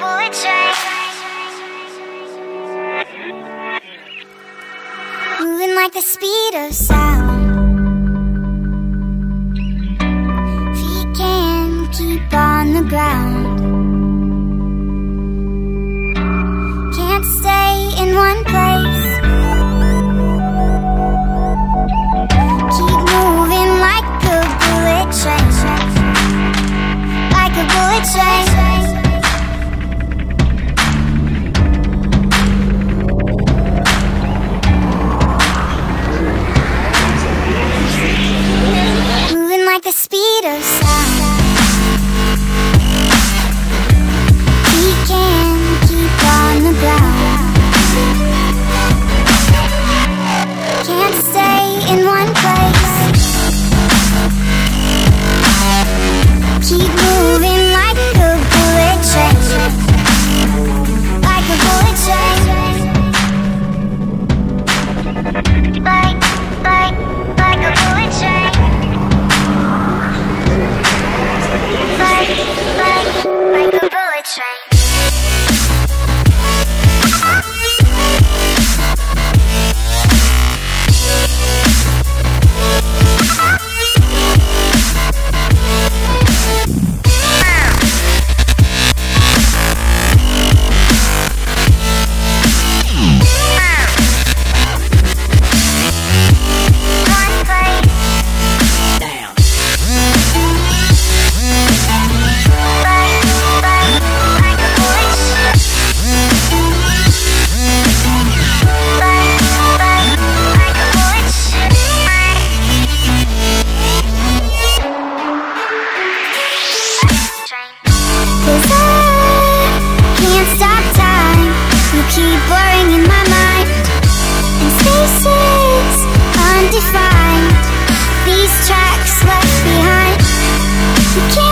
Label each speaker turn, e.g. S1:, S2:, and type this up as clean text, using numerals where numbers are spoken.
S1: bullet train. Moving like the speed of sound. Feet can't keep on the ground. Can't stay in one place. Keep moving like a bullet train. Like a bullet train. Moving like the speed of sound. We can't keep on the ground. Can't stay in one place. Keep moving like a bullet train. Like a bullet train. Like a bullet train. Like a bullet train. Keep blurring in my mind, and spaces undefined. These tracks left behind. You can't